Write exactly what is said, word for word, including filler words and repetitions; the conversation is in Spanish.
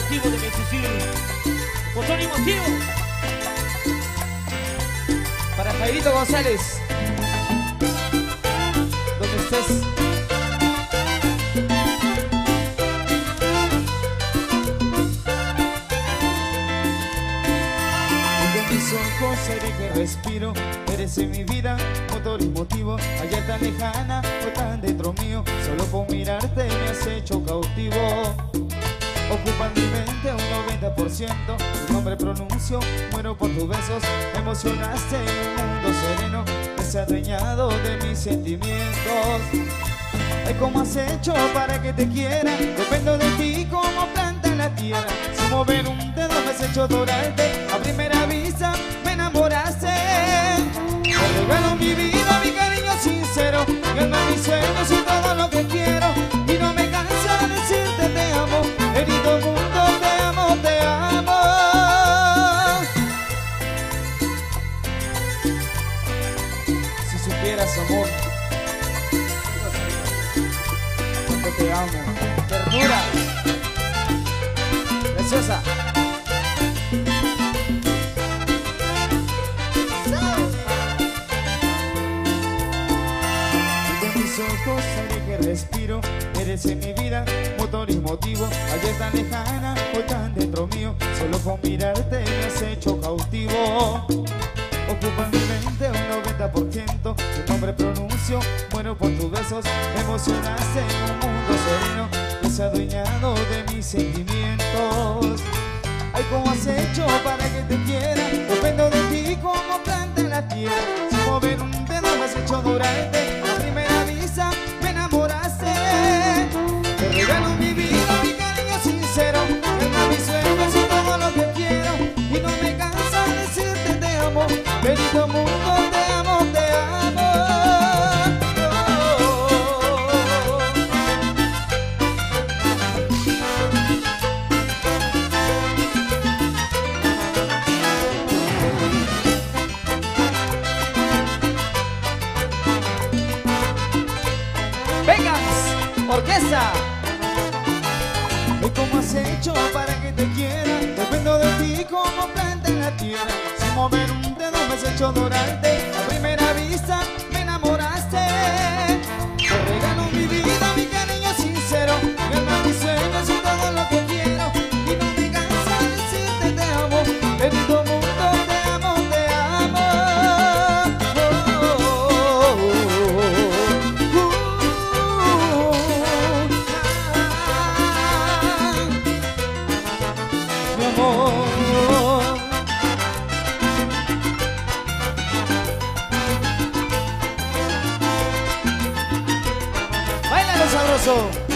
motivo de mi existir. Botón y motivo. Para Jairito González, donde estés. Mis ojos seré que respiro, eres en mi vida, motor y motivo. Allá tan lejana, o tan dentro mío, solo con mirarte me has hecho cautivo. Ocupan mi mente un noventa por ciento, tu nombre pronuncio, muero por tus besos. Me emocionaste en un mundo sereno, que se ha adueñado de mis sentimientos. Ay, ¿cómo has hecho para que te quiera? Dependo de ti como planta en la tierra. Sin mover un dedo me has hecho adorarte. A primera vista me enamoraste. Te regalo mi vida, mi cariño sincero, mi alma, mis sueños y todo lo que quiero. Y no me cansa de decirte te amo. Querido mundo, te amo, te amo. Si supieras, amor, cuánto te amo. Ternura. Preciosa. Ojos seré que respiro, eres en mi vida, motor y motivo. Ayer tan lejana, hoy tan dentro mío, solo con mirarte me has hecho cautivo. Ocupa mi mente un noventa por ciento, tu nombre pronuncio, muero por tus besos. Me emocionaste en un mundo sereno, que se ha adueñado de mis sentimientos. Ay, ¿cómo has hecho para que te quiera? Dependo de ti como planta en la tierra. Sin mover un dedo me has hecho adorarte. A primera vista me enamoraste. Te regalo mi vida, mi cariño sincero, mi alma, mis sueños y todo lo que quiero. Y no me cansa de decirte te amo. Querido mundo, te amo, te amo. Orquesta. ¿Y cómo has hecho para que te quiera? Dependo de ti como planta en la tierra. Sin mover un dedo me has hecho adorarte. A primera vista me enamoraste. Te regalo mi vida, mi cariño sincero, mi alma, mis sueños y todo lo que quiero. Y no me cansa de decirte te amo. Querido mundo, te amo, te amo. Oh, oh, oh, oh. Mi amor, Báilalo sabroso.